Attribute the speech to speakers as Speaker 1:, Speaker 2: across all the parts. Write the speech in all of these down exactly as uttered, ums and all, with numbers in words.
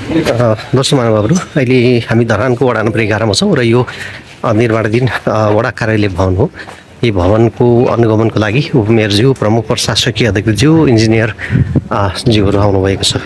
Speaker 1: दर्शक महानुभावहरू अहिले हामी धरानको वडा नम्बर एघारमा छौँ र यो निर्माणाधीन वडा कार्यालय भवन हो। यी भवनको अनुगमनको लागि उपमेयरज्यू, प्रमुख प्रशासकीय अधिकृतज्यू, इन्जिनियर ज्यूहरू आउनुभएको छ।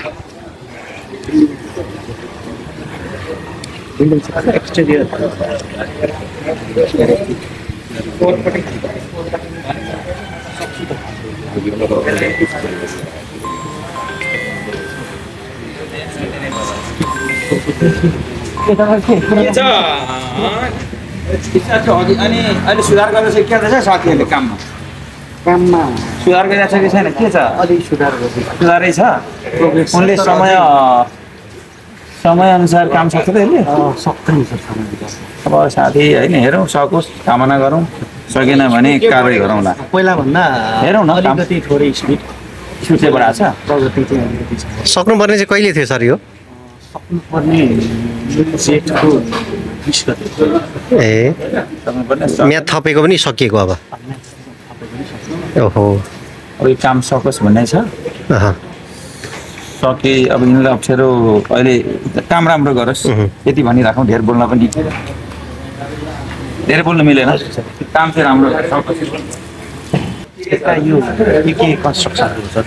Speaker 2: अनि अहिले सुधार गर्दैछ के गर्दैछ साथीहरूले काममा
Speaker 3: काममा
Speaker 2: सुधार गरिरहेको छ कि छैन? के छ?
Speaker 3: अलिक सुधार गर्दैछ।
Speaker 2: सुधारै छ। उनले समय समयअनुसार काम सक्छ त यसले?
Speaker 3: सक्दैन सर।
Speaker 2: अब साथी होइन, हेरौँ, सकोस्, कामना गरौँ, सकेन भने कारवाही गरौँला।
Speaker 3: पहिलाभन्दा
Speaker 2: हेरौँ न,
Speaker 3: अलिकति थोरै स्पिड
Speaker 2: स्पिड चाहिँ बढाएको छ।
Speaker 3: प्रगति चाहिँ अलिकति छ।
Speaker 1: सक्नुपर्ने चाहिँ कहिले थियो सर यो?
Speaker 3: सक्नुपर्ने जेठको बिस गते।
Speaker 1: ए, म्याद थपेको पनि सकिएको अब? ओहो,
Speaker 2: अब यो काम सकोस् भन्ने छ। सके अब यिनीहरूलाई अप्ठ्यारो, अहिले काम राम्रो गरोस् यति भनिराखौँ। धेर बोल्न पनि धेरै बोल्नु मिलेन, काम चाहिँ राम्रो सकोस्।
Speaker 3: यता यो के के कन्स्ट्रक्सनहरू छ?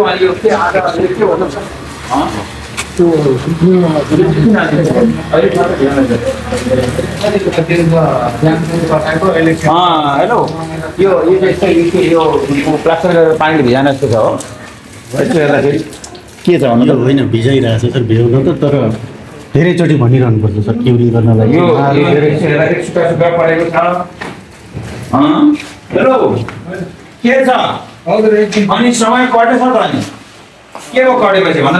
Speaker 2: हेलो, यो यो प्लास्टर गरेर पानीले भिजान जस्तो छ हो। यस्तो हेर्दाखेरि के छ भन्नु?
Speaker 3: होइन, भिजाइरहेको छ सर, भ्याउन त, तर धेरैचोटि भनिरहनु पर्छ सर क्युरिङ गर्नलाई।
Speaker 2: यो हेर्दाखेरि सुक्खा सुक्खा परेको छ। हेलो, के छ? अनि समय कटेछ त? अनि के हो कटेपछि भन्नु त?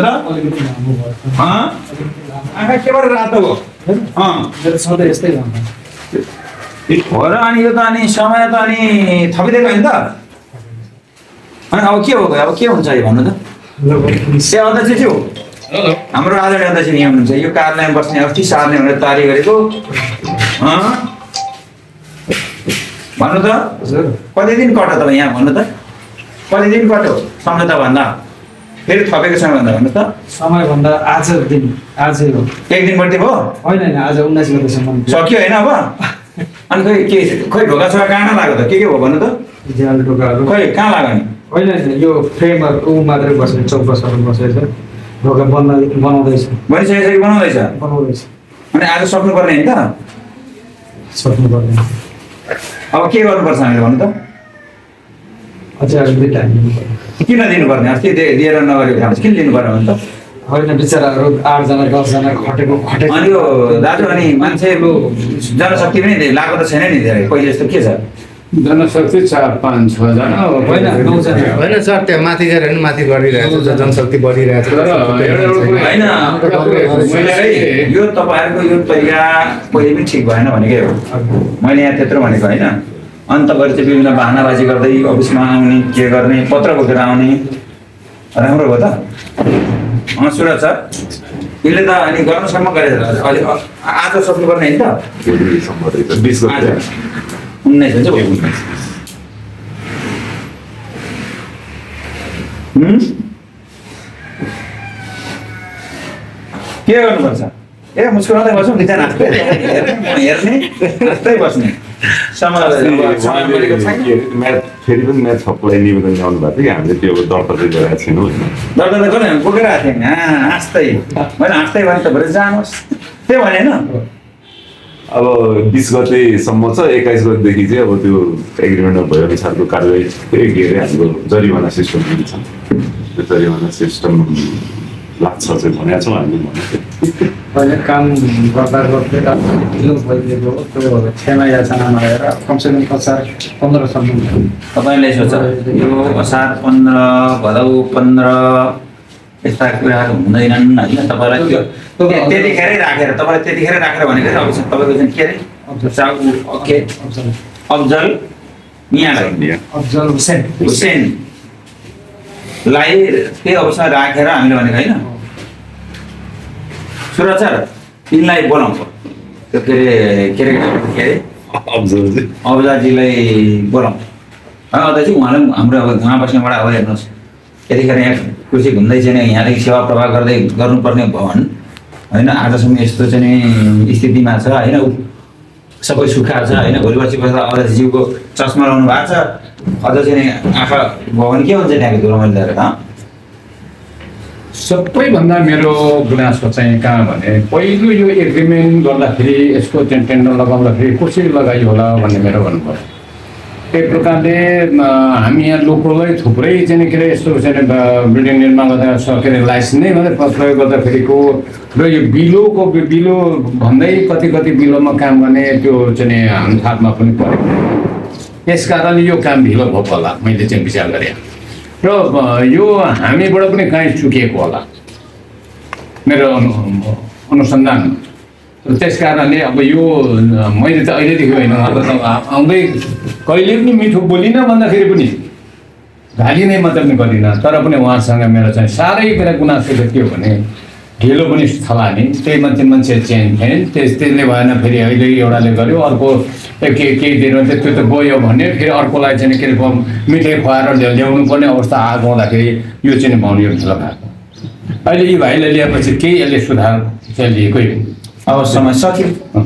Speaker 2: आँखा के भएर रातो हो?
Speaker 3: सधैँ यस्तै
Speaker 2: हो र। अनि यो त अनि समय त अनि थपिदिएको होइन त? अनि अब के हो? अब के हुन्छ यो भन्नु त? ए अध्यक्षज्यू, हाम्रो आदरणीय अध्यक्ष यहाँ हुनुहुन्छ। यो कार्यालयमा बस्ने अस्ति सार्ने भनेर तयारी गरेको भन्नु त? कति दिन कट्यो त यहाँ भन्नु त? कति दिन कट्यो सम्झौता भन्दा? फेरि थपेको समय भन्दा भन्नु त?
Speaker 3: समयभन्दा आज दिन आजै हो।
Speaker 2: एक दिन बढ्ती भयो?
Speaker 3: होइन होइन, आज उन्नाइस गतेसम्म
Speaker 2: सक्यो होइन अब? अनि खोइ के खोइ ढोका छोरा कहाँ लाग्यो त? के के भयो भन्नु त?
Speaker 3: झ्याल ढोकाहरू
Speaker 2: खोइ कहाँ लाग्यो नि?
Speaker 3: होइन होइन, यो फ्रेमहरू मात्रै बस्ने चौकसहरू बसेछ। ढोका बन्द बनाउँदैछ।
Speaker 2: बनिसकेको छ कि बनाउँदैछ?
Speaker 3: बनाउँदैछ।
Speaker 2: अनि आज सक्नुपर्ने होइन त?
Speaker 3: सक्नुपर्ने।
Speaker 2: अब के गर्नुपर्छ हामीले भन्नु त?
Speaker 3: अझै अलिकति टाइम दिनुपर्ने।
Speaker 2: किन दिनुपर्ने? अस्ति दिएर नगरेको काम किन दिनुपर्ने भन्नु त?
Speaker 3: होइन, बिचराहरू आठजना दसजना खटेको खटेको।
Speaker 2: अनि यो दाजु, अनि मान्छेको जनशक्ति पनि लागेको त छैन नि धेरै पहिले जस्तो? के छ
Speaker 4: जनशक्ति? चार पाँच छजना
Speaker 3: होइन, नौजना
Speaker 4: होइन सर। त्यहाँ माथि गएर पनि माथि बढिरहेको छ, जनशक्ति बढिरहेको छ।
Speaker 2: होइन, यो तपाईँहरूको यो तरिका पहिले पनि ठिक भएन भनेकै हो। मैले यहाँ त्यत्रो भनेको होइन। अन्त गरी चाहिँ विभिन्न बाहनाबाजी गर्दै अफिसमा आउने, के गर्ने, पत्र बोकेर आउने, राम्रो भयो त? अँ, सुरज सर, यसले त अनि गर्नुसम्म गरेर अहिले आज सक्नुपर्ने होइन त? उन्नाइस हुन्छ के गर्नुपर्छ? ए मुस्कुराउँदै बस्नु, दुईजना हाँस्दै हेर्ने, हाँस्दै बस्ने।
Speaker 5: म्याथ फेरि पनि म्याथ सबलाई निवेदन गर्नु भएको थियो कि हामीले त्यो दर्ता चाहिँ गरेका छैनौँ होइन।
Speaker 2: दर्ता त गरेन, बोकेर आएको थिएँ हाँस्दै। मैले हाँस्दै भने त भरे जानुहोस् त्यो भने होइन।
Speaker 5: अब बिस गतेसम्म छ, एक्काइस गतेदेखि चाहिँ अब त्यो एग्रिमेन्टमा भए अनुसारको कारवाही के अरे हाम्रो जरिवाना सिस्टम पनि छ। त्यो जरिवाना सिस्टम लाग्छ चाहिँ भनेको छौँ हामीले।
Speaker 3: अहिले काम गर्दा गर्दै ढिलो भइदिएको हो। त्यो क्षमा याचना नगरेर कमसेकम असार पन्ध्रसम्म
Speaker 2: तपाईँले सोच यो असार पन्ध्र भदौ पन्ध्र यस्ता कुराहरू हुँदैनन् होइन। तपाईँलाई त्यो त्यतिखेरै राखेर तपाईँलाई त्यतिखेरै राखेर भनेको अब तपाईँको चाहिँ के अरे ओके अफजल मियाँलाई
Speaker 3: अफजल हुसेन
Speaker 2: हुसेनलाई त्यही अवस्थामा राखेर हामीले भनेको होइन। सुरज सर, यिनलाई बोलाउँ त्यो के अरे के अरे के अरे
Speaker 5: अफजलजी
Speaker 2: अफजलजीलाई बोलाउँ। अध्यक्ष उहाँलाई हाम्रो अब घाँमा बस्नेबाट अब हेर्नुहोस्, यतिखेर यहाँ कुर्सी घुम्दै छैन, यहाँदेखि सेवा प्रवाह गर्दै गर्नुपर्ने भवन होइन आजसम्म यस्तो चाहिँ स्थितिमा छ होइन सबै सुक्खा छ होइन भोलि पर्सि बस्दा अझ जिउको चस्मा लाउनु भएको छ अझ चाहिँ आँखा भयो भने के हुन्छ त्यहाँको धुलो मैले लिएर त
Speaker 3: सबैभन्दा मेरो गुनासो चाहिँ कहाँ भने पहिलो यो एग्रिमेन्ट गर्दाखेरि यसको चाहिँ टेन्डर लगाउँदाखेरि कसरी लगाइयो होला भन्ने मेरो भन्नुभयो एक प्रकारले हामी यहाँ लोकलै थुप्रै चाहिँ के अरे यस्तो चाहिँ बिल्डिङ निर्माण गर्दा के अरे लाइसेन्स नै मात्रै प्रयोग गर्दाखेरिको र यो बिलोको बिलो भन्दै कति कति बिलोमा काम गर्ने त्यो चाहिँ हाम्रो थालमा पनि पऱ्यो यस कारणले यो काम ढिलो भएको होला मैले चाहिँ विचार गरेँ र यो हामीबाट पनि कहीँ चुकिएको होला मेरो अनुसन्धान त्यस कारणले अब यो मैले त अहिलेदेखि होइन आउँदै कहिले पनि मिठो बोलिनँ भन्दाखेरि पनि गाली नै मात्र पनि गरिनँ तर पनि उहाँसँग मेरो चाहिँ साह्रै कुरा गुनासो चाहिँ के हो भने ढिलो पनि थलाने त्यही मान्छे मान्छे चेन्ज थिएन त्यस त्यसले भएन फेरि अहिले एउटाले गर्यो अर्को के केही दिनमा चाहिँ त्यो त गयो भने फेरि अर्कोलाई चाहिँ के अरे मिठाई खुवाएर ल्याउनु पर्ने अवस्था आएको हुँदाखेरि यो चाहिँ पाउने यो ढिलो भएको अहिले यी भाइले ल्याएपछि केही यसले सुधार चाहिँ लिएकै
Speaker 2: अब समय सक्यो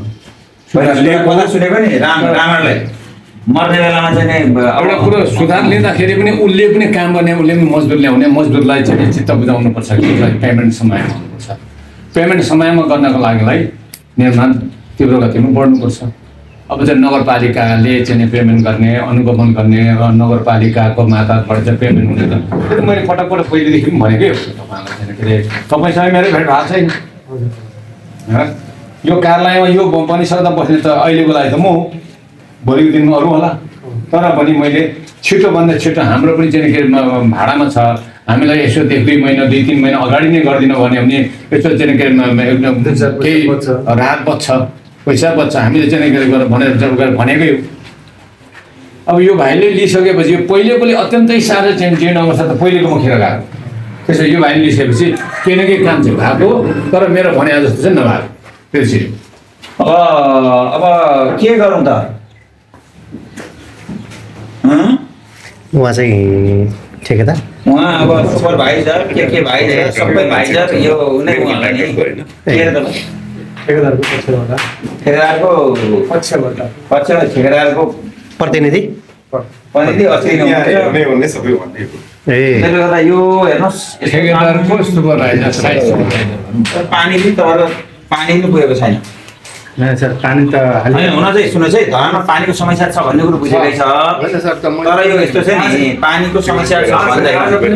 Speaker 2: सुनेको नि राम रावणलाई मर्ने बेलामा चाहिँ
Speaker 3: एउटा कुरो सुधार लिँदाखेरि पनि उसले पनि काम गर्ने उसले पनि मजदुर ल्याउने मजदुरलाई चाहिँ चित्त बुझाउनुपर्छ कि पेमेन्ट समयमा हुनुपर्छ पेमेन्ट समयमा गर्नको लागिलाई निर्माण तीव्र गतिमा बढ्नुपर्छ अब चाहिँ नगरपालिकाले चाहिँ पेमेन्ट गर्ने अनुगमन गर्ने र नगरपालिकाको मार्फतबाट चाहिँ पेमेन्ट हुने त त्यो त मैले पटक पटक पहिलेदेखि पनि भनेकै हो तपाईँलाई चाहिँ के अरे तपाईँसँग मेरो भेट भएको छैन यो कार्यालयमा यो बनिसक्दा बस्ने त अहिलेको लागि त म भोलिको दिनमा अरू होला तर पनि मैले छिटोभन्दा छिटो हाम्रो पनि चाहिँ के अरे भाडामा छ हामीलाई यसो एक दुई महिना दुई तिन महिना अगाडि नै गरिदिनु भन्यो भने यसो चाहिँ के अरे केही राहत बच्छ पैसा बच्छ हामीले चाहिँ के गरेर भनेर भनेकै हो अब यो भाइले लिइसकेपछि यो पहिलेकोले अत्यन्तै साह्रो चाहिँ जीर्ण अवस्था त पहिलेकोमा खेर गएको त्यसो यो भाइले लिइसकेपछि केही न केही काम चाहिँ भएको तर मेरो भने जस्तो चाहिँ नभएको त्यसरी
Speaker 2: अब अब के गरौँ त
Speaker 1: उहाँ चाहिँ ठेकेदार
Speaker 2: उहाँ अब सुपरभाइजर के के भाइजर सबै भाइजर यो नै उहाँलाई नि के अरे त
Speaker 3: ठेकेदारको पक्षबाट
Speaker 2: ठेकेदारको
Speaker 3: पक्षबाट
Speaker 2: पक्ष ठेकेदारको
Speaker 1: प्रतिनिधि
Speaker 2: प्रतिनिधि अस्ति नै हुनुहुन्छ
Speaker 5: सबै भन्ने
Speaker 1: ए
Speaker 2: त्यसले गर्दा यो हेर्नुहोस्
Speaker 3: ठेकेदारको सुपरभाइजर साइज सुपरभाइजर
Speaker 2: पानी पनि तर पानी पनि पुगेको छैन
Speaker 3: होइन सर पानी त
Speaker 2: होइन हुन चाहिँ सुन्नुहोस् है धरानमा पानीको समस्या छ भन्ने कुरो बुझेकै छ
Speaker 3: होइन सर त
Speaker 2: तर यो यस्तो छ नि पानीको समस्या छ भन्दै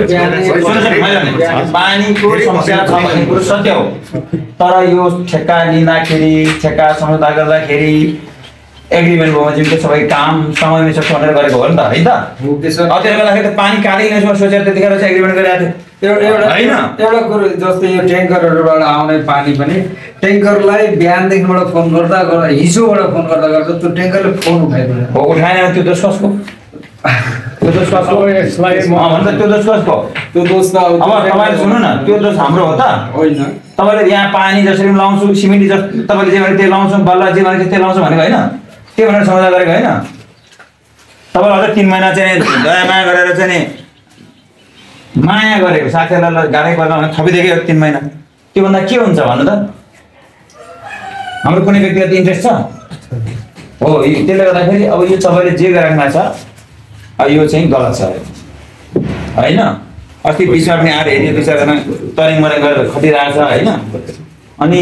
Speaker 2: पानीको समस्या छ भन्ने कुरो सत्य हो तर यो ठेक्का लिँदाखेरि ठेक्का सम्झौता गर्दाखेरि एग्रिमेन्ट भयो भने चाहिँ सबै काम समयमै सक्छ भनेर गरेको हो नि त होइन त अब त्यसले गर्दाखेरि त पानी काटिने सोचेर त्यतिखेर चाहिँ एग्रिमेन्ट गरिरहेको थियो
Speaker 6: एउटा
Speaker 2: होइन
Speaker 6: एउटा कुरो जस्तै यो ट्याङ्करहरूबाट आउने पानी पनि ट्याङ्करलाई बिहानदेखिबाट फोन गर्दा गर्दा हिजोबाट फोन गर्दा गर्दा त्यो ट्याङ्करले फोन उठाइदियो
Speaker 2: हो उठाएन त्यो दोष कसको त्यो दोष कसको भन्दा त्यो दोष कसको
Speaker 6: त्यो दोष त
Speaker 2: अब तपाईँले सुन्नु न त्यो दोष हाम्रो हो त
Speaker 6: होइन
Speaker 2: तपाईँले यहाँ पानी जसरी पनि लाउँछु सिमेन्ट जस तपाईँले जे भने त्यो लाउँछौँ बल्ल जे भने त्यो लाउँछौँ भनेको होइन के भनेर सम्झौता गरेको होइन तपाईँले अझ तिन महिना चाहिँ दया माया गरेर चाहिँ नि माया गरेको साथीहरूलाई गाह्रै पर्दा भने थपिदिएकै हो तिन महिना त्योभन्दा के हुन्छ भन्नु त हाम्रो कुनै व्यक्तिगत इन्ट्रेस्ट छ हो त्यसले गर्दाखेरि अब यो तपाईँले जे गरिराख्नु छ अब यो चाहिँ गलत छ होइन अस्ति बिचमा पनि आएर हेऱ्यो दुई चारजना तरिङ मरिङ गरेर खटिरहेको छ होइन अनि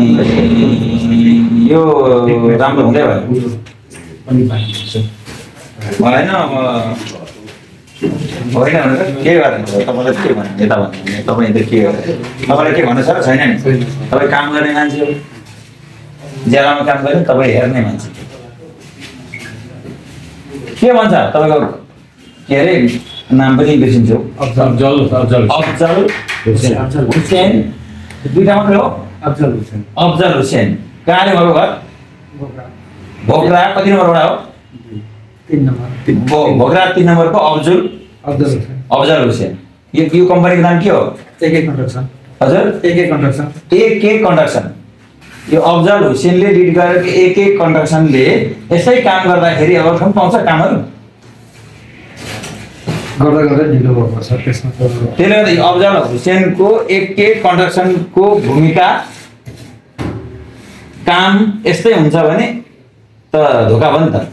Speaker 2: यो राम्रो हुँदै भयो होइन अब होइन के गर्नु तपाईँलाई के भन्नु यता भन्नु तपाईँ त के तपाईँलाई के भन्नु छ छैन नि तपाईँ काम गर्ने मान्छे हो ज्यालामा काम गर्यो तपाईँ हेर्ने मान्छे के भन्छ तपाईँको के अरे नाम पनि बिर्सिन्छु
Speaker 3: अफजल अफजल
Speaker 2: अफजल हुसेन दुईटा मात्रै हो
Speaker 3: अफजल हुसेन
Speaker 2: अफजल हुसेन कहाँले भएको घर भोग्रा कति नम्बरबाट हो
Speaker 6: तीन नम्बर
Speaker 2: भोग्रा तीन नम्बरको अफजुल
Speaker 6: अफजल हुसेन
Speaker 2: अफजल हुसेन यो यो कम्पनीको नाम के हो
Speaker 6: एके कन्स्ट्रक्सन
Speaker 2: हजुर
Speaker 6: एके कन्स्ट्रक्सन
Speaker 2: एके कन्स्ट्रक्सन यो अफजल हुसेनले लिड गरेको एके कन्स्ट्रक्सनले यसै काम गर्दाखेरि अब ठाउँ पाउँछ कामहरू
Speaker 6: गर्दा गर्दा ढिलो भएको छ त्यसमा त
Speaker 2: त्यसले गर्दा यो अफजल हुसेनको एके कन्स्ट्रक्सनको भूमिका काम यस्तै हुन्छ भने त धोका भयो नि त।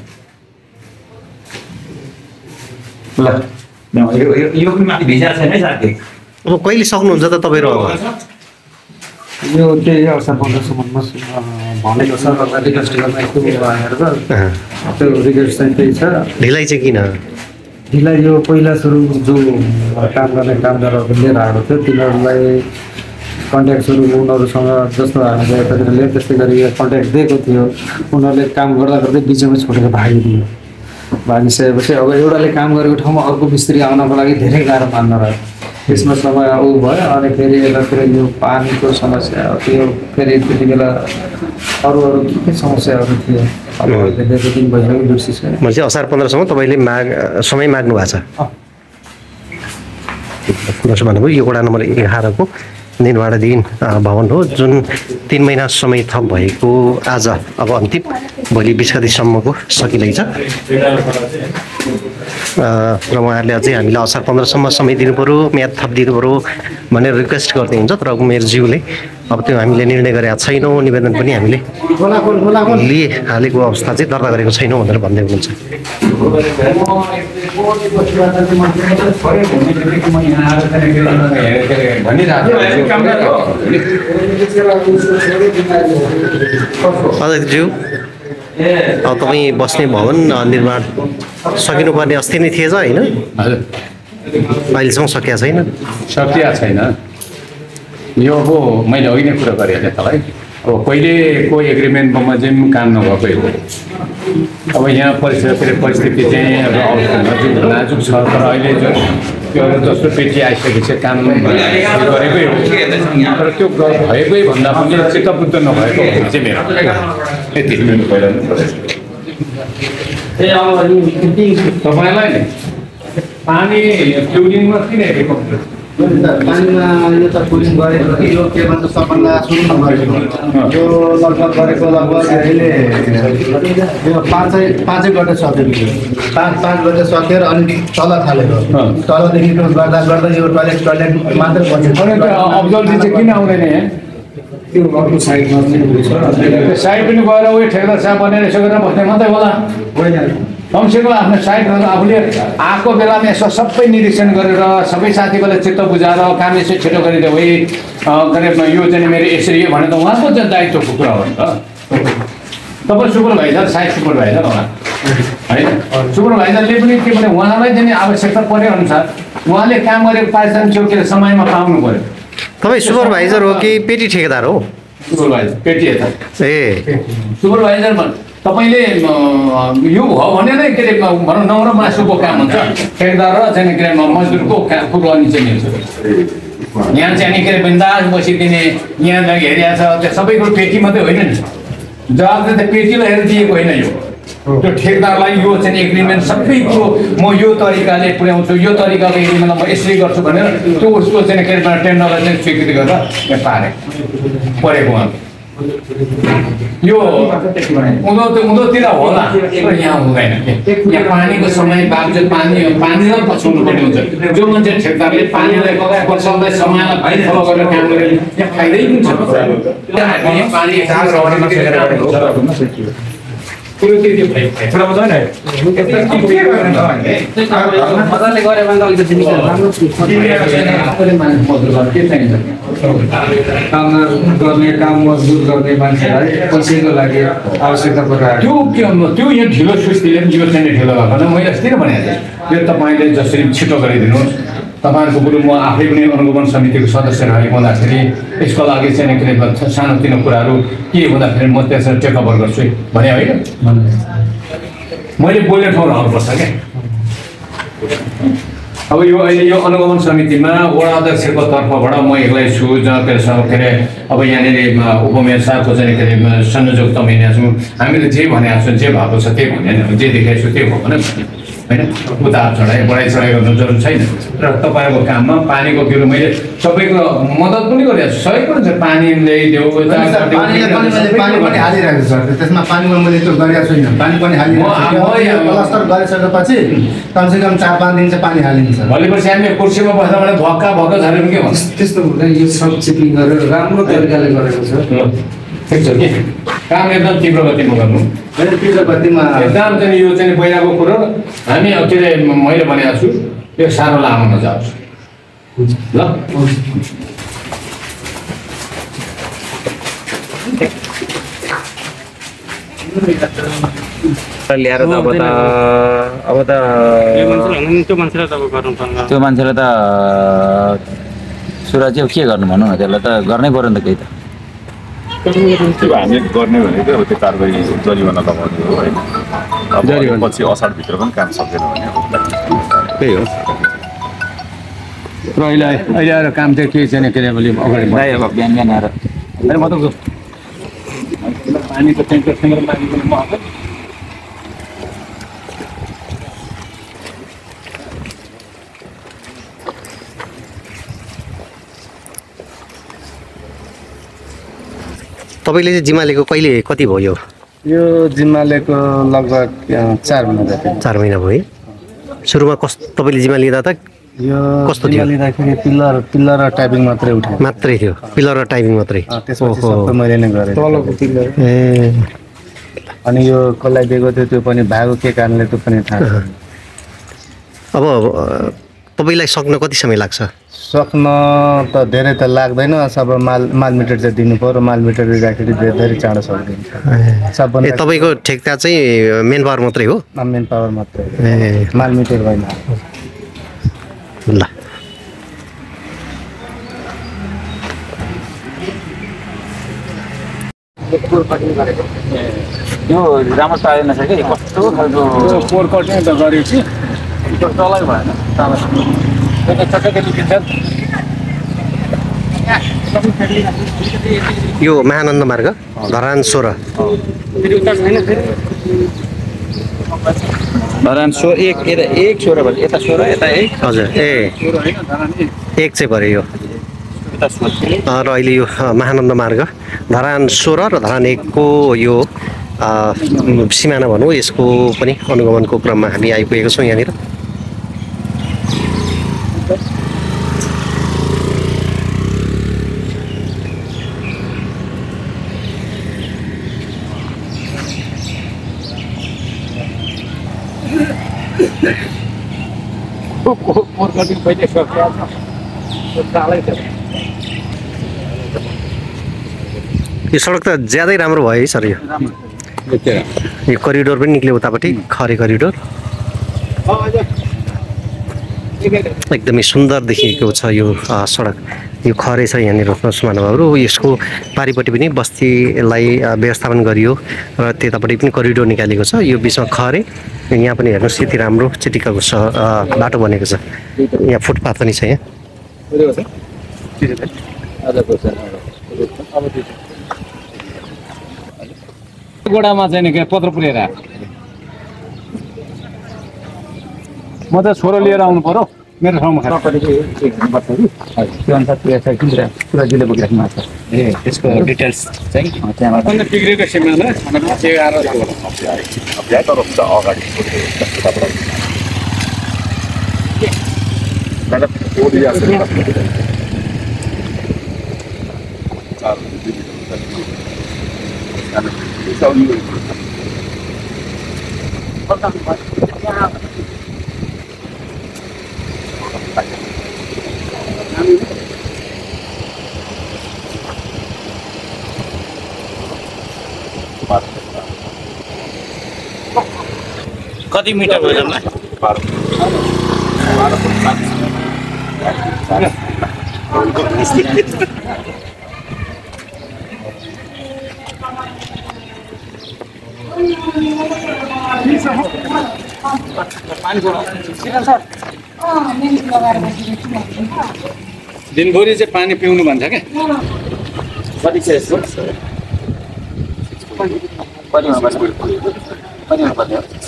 Speaker 2: ल यो यो पनि माथि भिजा छैन है साथी।
Speaker 1: अब कहिले सक्नुहुन्छ त तपाईँहरू? अब
Speaker 6: यो त्यही असार पन्ध्रसम्ममा भनेको छ र रिक्वेस्ट गर्न हेरेर त्यो रिक्वेस्ट चाहिँ त्यही छ।
Speaker 1: ढिलाइ चाहिँ किन?
Speaker 6: ढिलाइ यो पहिला सुरु जो काम गर्ने कामदारहरू लिएर आएको थियो तिनीहरूलाई कन्ट्याक्ट सुरु उनीहरूसँग जस्तो हामीले यतातिर लिएर त्यस्तै गरी कन्ट्याक्ट दिएको थियो। उनीहरूले काम गर्दा गर्दै बिचमा छोडेर भागिदियो। भागिसकेपछि अब एउटाले काम गरेको ठाउँमा अर्को मिस्त्री आउनको लागि धेरै गाह्रो मान्न रह्यो। त्यसमा समय ऊ भयो अनि फेरि यतातिर यो पानीको समस्या त्यो फेरि त्यति बेला अरू अरू के के समस्याहरू थियो। अब धेरै दिन भइसक्यो बिर्सिसक्यो।
Speaker 1: भनेपछि असार पन्ध्रसम्म तपाईँले माग समय माग्नु भएको छ? जसो भन्नुभयो यो वडा नम्बर एघारको निर्माणाधीन भवन हो जुन तिन महिना समय थप भएको आज अब अन्तिम भोलि बिस गतिसम्मको सकिँदैछ र उहाँहरूले अझै हामीलाई असार पन्ध्रसम्म समय दिनु पऱ्यो, म्याद थप दिनु पऱ्यो भनेर रिक्वेस्ट गर्दै हुन्छ। तर मेयरज्यूले अब त्यो हामीले निर्णय गरेका छैनौँ, निवेदन पनि हामीले लिइहालेको अवस्था चाहिँ दर्ता गरेको छैनौँ भनेर भन्दै हुनुहुन्छ। अध्यक्षज्यू अब तपाईँ बस्ने भवन निर्माण सकिनुपर्ने अस्ति नै थिएछ होइन? अहिलेसम्म सकिया छैन?
Speaker 3: सकिया छैन। यो अब मैले अघि नै कुरा गरेँ तपाईँलाई, अब पहिलेको एग्रिमेन्ट बमोजिम काम नभएकै हो। अब यहाँ परिस्थिति परिस्थिति चाहिँ अब नाजुक नाजुक छ। तर अहिले जुन त्यो जस्तो पेटी आइसकेपछि काम गरेकै हो। तर त्यो भएकै भन्दा पनि चित्तबुद्ध नभएको चाहिँ मेरो यति। तपाईँलाई पानी क्युरिङमा किन हेरेको?
Speaker 4: पानीमा यो त कुलिङ गरेको कि यो के भन्छ सबभन्दा सुरुमा गरेको यो लगभग गरेको लगभग अहिले यो पाँचै पाँचै गते सक्यो। पाँच पाँच गते सकेर अनि तल थालेको तलदेखि गर्दा गर्दा यो टोइलेट टोइलेट मात्रै बसेको।
Speaker 3: अब्जर्भर चाहिँ किन आउँदैन यहाँ?
Speaker 6: त्यो अर्को साइडमा
Speaker 3: त्यो साइड पनि गएर उयो ठेकेदार साहब बनेर यसो गरेर बस्ने मात्रै होला। कमसेकम आफ्नो साइड आफूले आएको बेलामा यसो सबै निरीक्षण गरेर सबै साथीकोलाई चित्त बुझाएर काम यसो छिटो गरिदियो है के अरे यो चाहिँ मेरो यसरी यो भने त उहाँको चाहिँ दायित्वको कुरा हो नि त। तपाईँ सुपरभाइजर साइड सुपरभाइजर होला होइन? सुपरभाइजरले पनि के भने उहाँलाई चाहिँ आवश्यकता परे अनुसार उहाँले काम गरेको पारिश्रमिक के समयमा पाउनु पऱ्यो।
Speaker 1: तपाईँ सुपरभाइजर हो कि पेटी ठेकेदार हो?
Speaker 3: सुपरभाइजर पेटी यता
Speaker 1: ए
Speaker 3: सुपरभाइजर तपाईँले यो भयो भने नै के अरे भनौँ नौरो मासुको काम हुन्छ। ठेकेदार र चाहिँ के अरे मजदुरको काम गर्ने चाहिँ मिल्छ। यहाँ चाहिँ के अरे बिन्दास बसिदिने यहाँ हेरिया छ त्यो सबै कुरो पेटी मात्रै होइन नि। जवाब चाहिँ पेटीलाई हेरेर दिएको होइन यो। त्यो ठेकेदारलाई यो चाहिँ एग्रिमेन्ट सबै कुरो म यो तरिकाले पुर्याउँछु, यो तरिकाको एग्रिमेन्टलाई म यसरी गर्छु भनेर त्यो उसको चाहिँ के अरे टेन्डरलाई चाहिँ स्वीकृति गरेर यहाँ पारे परेको उहाँ यो उँधो उँधोतिर होला तर यहाँ हुँदैन। यहाँ पानीको समय बावजुद पानी पानीलाई पछाउनु पर्ने हुन्छ। जो मान्छे ठेकेदारले पानीलाई पछाउँदै समयलाई फलो गरेर काम गरेर यहाँ फाइदै पनि छ। पानी कुरो के के भयो थोडा बताउनु न मजाले गरे भने त अलिकति निकाल्नु राम्रो आफूले मान्छे मजदुर गर्न के चाहिन्छ?
Speaker 6: काम गर्ने काम मजदुर गर्ने मान्छेलाई पैसाको लागि आवश्यकता परिरहेको
Speaker 3: त्यो के त्यो यहाँ ढिलो सुस्तीले यो चाहिँ ढिलो भएको मैले अस्ति नै भनेको थिएँ। यो तपाईँले जसरी छिटो गरिदिनुहोस्। तपाईँहरूको कुरो म आफै पनि अनुगमन समितिको सदस्य रहेको हुँदाखेरि यसको लागि चाहिँ के अरे सानोतिनो कुराहरू के हुँदाखेरि म त्यसरी टेकओभर गर्छु भने होइन। मैले बोल्ने ठाउँ रहनुपर्छ क्या। अब यो अहिले यो अनुगमन समितिमा वडा अध्यक्षको तर्फबाट म एक्लै छु जहाँ के अरे अब यहाँनिर उपमेयर साहबको चाहिँ के अरे संयोजक तपाईँ छौँ। हामीले जे भनेको छौँ जे भएको छ त्यही भने जे देखाएको छु त्यही हो भने होइन। उतार चढाइ बढाइ चढाइ गर्नु जरुरी छैन। र तपाईँहरूको काममा पानीको कुरो मैले सबैको मद्दत पनि गरिरहेको छु। सहयोग पनि छ। पानी ल्याइदेऊ
Speaker 4: पानी पनि हालिरहेको छ त्यसमा पानीमा मैले त्यो गरेको छुइनँ। पानी पनि हालिरहेको प्लास्टर गरिसकेपछि कमसेकम चार पाँच दिन चाहिँ पानी हालिन्छ।
Speaker 3: भोलि पर्सि हामी कुर्सीमा बस्दा भने भक्का भक्का झऱ्यो भने के भन्छ?
Speaker 6: त्यस्तो हुँदैन। यो सब चेकिङ गरेर राम्रो तरिकाले गरेको छ।
Speaker 3: ठिक छ नि काम एकदम तीव्र गतिमा गर्नु
Speaker 4: मेरो तीव्र गतिमा
Speaker 3: एकदम चाहिँ यो चाहिँ पहिलाको कुरो हामी के अरे मैले भनेको छु यो सानो लामो नजाओस् ल
Speaker 7: ल्याएर त अब त अब त
Speaker 8: त्यो मान्छेलाई त अब गर्नुपर्ने
Speaker 7: त्यो मान्छेलाई त सुरज चाहिँ के गर्नु भनौँ न त्यसलाई त गर्नै पर्यो नि त केही त
Speaker 5: त्यो हामीले गर्ने भनेको अब त्यो कारबाही जरिवाना लगाउने हो होइन अब पछि असारभित्र पनि काम सकेन भने
Speaker 3: त्यही हो र अहिले अहिले आएर काम चाहिँ केही छैन के अरे अहिले अगाडि
Speaker 7: भाइ अब बिहान बिहान आएर
Speaker 3: अरे म त पानीको ट्याङ्कर सेङ्कर पानीको म
Speaker 1: तपाईँले चाहिँ जिम्मालेको कहिले कति भयो?
Speaker 4: यो जिम्मालेको लगभग चार महिना जति
Speaker 1: चार महिना भयो है। सुरुमा कस्तो तपाईँले जिम्मा लिँदा त
Speaker 4: यो
Speaker 1: कस्तो थियो?
Speaker 4: लिँदाखेरि पिल्लर पिल्लर र टाइपिङ मात्रै उठायो
Speaker 1: मात्रै थियो, पिलर र टाइपिङ मात्रै।
Speaker 4: त्यसपछि सबै मैले नै गरेँ
Speaker 6: तलको पिल्लर
Speaker 1: ए
Speaker 4: अनि यो कसलाई दिएको थियो त्यो पनि भएको के कारणले त्यो पनि थाहा छैन।
Speaker 1: अब तपाईँलाई सक्न कति समय लाग्छ?
Speaker 4: सक्न त धेरै त लाग्दैन, सब माल माल मिटर चाहिँ दिनु पर्यो, माल मिटर दिँदाखेरि धेरै चाँडो सकिदिन्छ।
Speaker 1: ए तपाईँको ठेक्का चाहिँ मेन पावर मात्रै हो?
Speaker 4: मेन पावर मात्रै,
Speaker 1: ए
Speaker 4: माल मिटर होइन।
Speaker 1: ल
Speaker 7: यो राम्रो पारेन छ कि कस्तो खालको
Speaker 3: पोहोर कटिङ त गरेको छु त्यो चलाइ भएन त्यो चटक्कै निस्किन्छ।
Speaker 1: यो महानन्द मार्ग धरान सोह्र
Speaker 7: धरान सोह्र एक यता एक सोह्र भयो यता सोह्र यता एक
Speaker 1: हजुर ए एक चाहिँ पऱ्यो यो
Speaker 7: यता सोह्र
Speaker 1: र अहिले यो महानन्द मार्ग धरान सोह्र र धरान एकको यो सिमाना भनौँ यसको पनि अनुगमनको क्रममा हामी आइपुगेको छौँ यहाँनिर।
Speaker 3: पोहोर कटिङ पहिले चालै छ।
Speaker 1: यो सडक त ज्यादै राम्रो भयो है सर। यो यो करिडोर पनि निक्ल्यो उतापट्टि खरे करिडोर एकदमै सुन्दर देखिएको छ यो सडक। यो खरे छ यहाँनिर महानुभावहरू। यसको पारिपट्टि पनि बस्तीलाई व्यवस्थापन गरियो र त्यतापट्टि पनि करिडोर निकालेको छ। यो बिचमा खरे, यहाँ पनि हेर्नुहोस् यति राम्रो चिटिक्काको छ बाटो बनेको छ। यहाँ फुटपाथ पनि छ यहाँ।
Speaker 3: गोडामा चाहिँ के पत्र पुर्याएर म त छोरो लिएर आउनु पर्यो मेरो ठाउँमा खाएर
Speaker 7: त्यो अनुसार पुरा छ कि पुरा जिल्ला बोकिराख्नु भएको छ।
Speaker 3: ए त्यसको डिटेल्स चाहिँ
Speaker 7: त्यहाँबाट
Speaker 3: अन्त बिग्रेको सिमाना पछि आएर
Speaker 8: कति मिटर भयो जम्मा?
Speaker 3: दिनभरि चाहिँ पानी पिउनु भन्छ क्या।
Speaker 7: कति छ यसको कतिमा पर्छ कतिमा पर्छ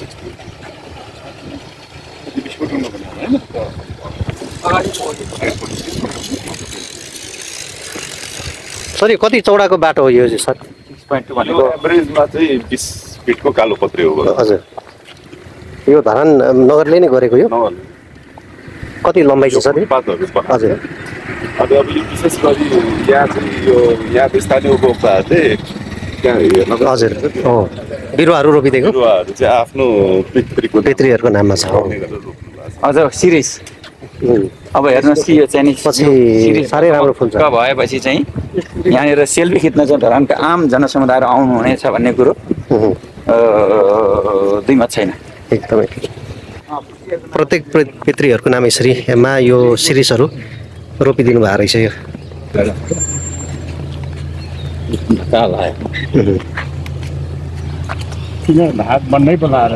Speaker 1: सर यो कति चौडाको बाटो हो यो चाहिँ सर?
Speaker 5: एभरेजमा चाहिँ बिस फिटको कालो पत्रे हो।
Speaker 1: हजुर यो धरान नगरले नै गरेको यो कति लम्बाइको छ? हजुर
Speaker 5: अब अब यो विशेष गरी यहाँ चाहिँ यो यहाँको स्थानीय उपभोक्ताहरूले त्यहाँ हेर्न
Speaker 1: हजुर हो बिरुवाहरू रोपिदिएको
Speaker 5: बिरुवाहरू चाहिँ आफ्नो पितृको
Speaker 1: पितृहरूको नाममा छ हो।
Speaker 7: अझ सिरिज अब हेर्नुहोस् कि यो चाहिँ नि
Speaker 1: पछि
Speaker 7: सिरिज
Speaker 1: साह्रै राम्रो फुल्छ।
Speaker 7: पक्का भएपछि चाहिँ यहाँनिर सेल्फी खिच्न चाहिँ धरानका आम जनसमुदायहरू आउनुहुनेछ भन्ने कुरो
Speaker 1: उहुँ,
Speaker 7: अ, दुई मत छैन।
Speaker 1: एकदमै प्रत्येक पि- पितृहरूको नाम यसरी मा यो सिरिसहरू रोपिदिनु भएको रहेछ यो उहुँ।
Speaker 3: भात बन्नै बोलाएर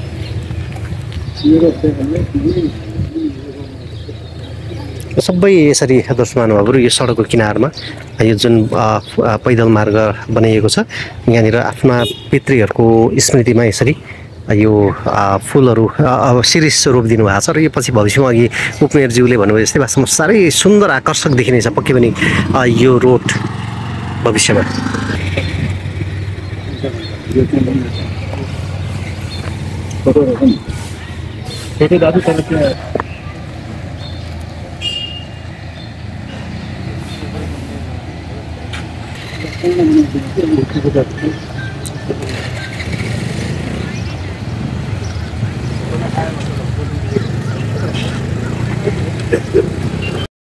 Speaker 1: सबै यसरी दर्शक महानुभावहरू यो सडकको किनारमा यो जुन अ, अ, पैदल मार्ग बनाइएको छ यहाँनिर आफ्ना पितृहरूको स्मृतिमा यसरी यो अ, फुलहरू अ, अब सिरिस रोपिदिनु भएको छ र यो पछि भविष्यमा अघि उपमेयरज्यूले भन्नुभयो जस्तै वास्तवमा साह्रै सुन्दर आकर्षक देखिनेछ पक्कै पनि अ, यो रोड भविष्यमा।